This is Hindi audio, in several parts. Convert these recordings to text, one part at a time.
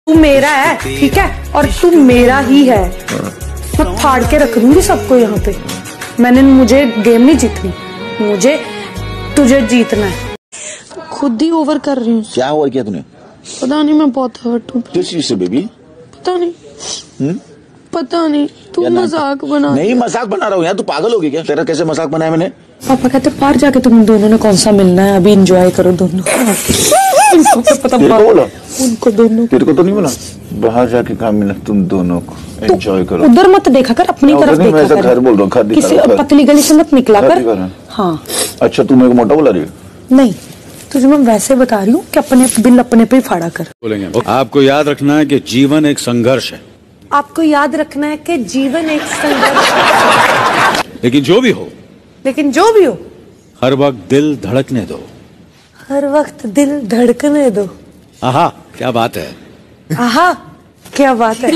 तू मेरा है, ठीक है, और तू मेरा ही है। मैं फाड़ के रख दूंगी सबको यहाँ पे। मुझे गेम नहीं जीतनी, मुझे तुझे जीतना है। खुद ही ओवर कर रही हूँ। क्या ओवर किया तूने? पता नहीं, मैं बहुत हर्ट हूँ। किस चीज से बेबी? पता नहीं। पता नहीं, तू मजाक बना। नहीं मजाक बना रहा हूँ यार, तू पागल हो गई क्या? तेरा कैसे मजाक बनाया मैंने? पापा कहते बाहर जाके तुम दोनों ने कौन सा मिलना है, अभी एंजॉय करो दोनों। इनको पता बोला, उनको दोनों। तेरे को तो नहीं बोला बाहर जाके काम मिला, तुम दोनों को एंजॉय करो। उधर मत देखा कर, अपनी तरफ देखा कर। घर बोल रहा हूँ, किसी पतली गली से मत निकला कर। हाँ अच्छा, तू मेरे को मोटा बोला रही है? नहीं, तुझे मैं वैसे बता रही हूँ कि अपने बिल अपने पे फाड़ा कर। बोलेंगे आपको याद रखना है कि जीवन एक संघर्ष है। आपको याद रखना है कि जीवन एक संघर्ष। लेकिन जो भी हो हर वक्त दिल धड़कने दो। हर वक्त दिल धड़कने दो। आहा क्या बात है। आहा क्या बात है।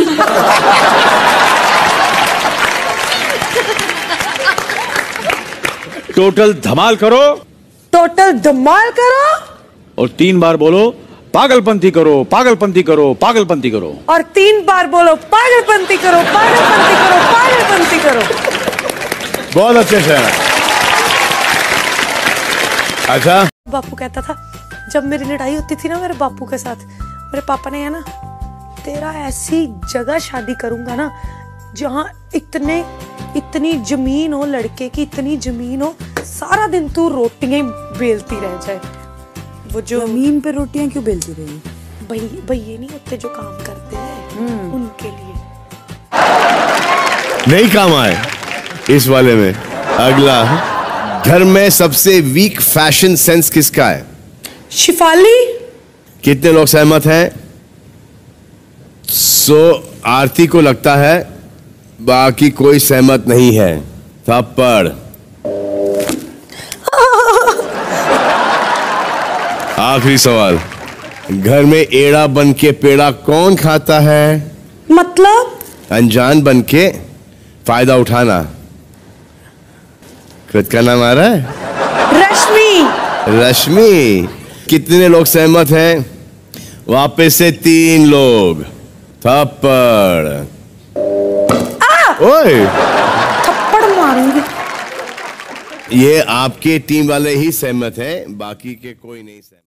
टोटल धमाल करो। टोटल धमाल करो। और 3 बार बोलो पागलपंती करो, पागलपंती करो, पागलपंती करो। और 3 बार बोलो पागलपंती करो, पागलपंती करो, पागलपंती करो। बहुत अच्छे से। अच्छा, बापू कहता था जब मेरी लड़ाई होती थी ना मेरे बापू के साथ, मेरे पापा ने, है ना, तेरा ऐसी जगह शादी करूंगा ना जहाँ इतनी जमीन हो, लड़के की इतनी जमीन हो, सारा दिन तू रोटियां बेलती रह जाए। वो जो जमीन पे रोटियां क्यों बेलती रही? भाई ये नहीं होते जो काम करते हैं, उनके लिए नहीं काम आए इस वाले में। अगला, घर में सबसे वीक फैशन सेंस किसका है? शिफाली। कितने लोग सहमत हैं? आरती को लगता है, बाकी कोई सहमत नहीं है। थप्पड़। आखिरी सवाल, घर में एड़ा बन के पेड़ा कौन खाता है? मतलब अनजान बन के फायदा उठाना। खुद का नाम आ रहा है? रश्मि। कितने लोग सहमत हैं? वापस से 3 लोग। थप्पड़। ओए, थप्पड़ मारूंगी। ये आपके टीम वाले ही सहमत हैं, बाकी के कोई नहीं सहमत।